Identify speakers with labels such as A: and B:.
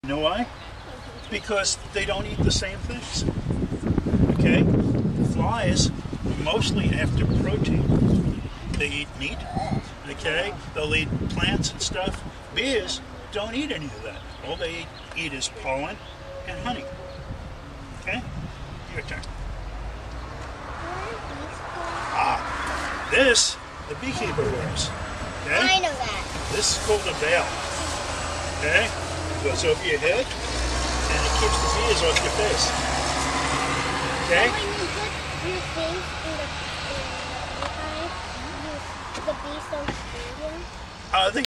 A: You know why? Because they don't eat the same things. Okay? Flies mostly after protein. They eat meat. Okay? They'll eat plants and stuff. Bees don't eat any of that. All they eat is pollen and honey. Okay? Your turn. This, the beekeeper wears. Okay?
B: I know that.
A: This is called a veil. Okay? It goes over your head and it keeps the bees off your face. Okay?
B: When you put your face in the hive, the bees don't sting you?
A: I think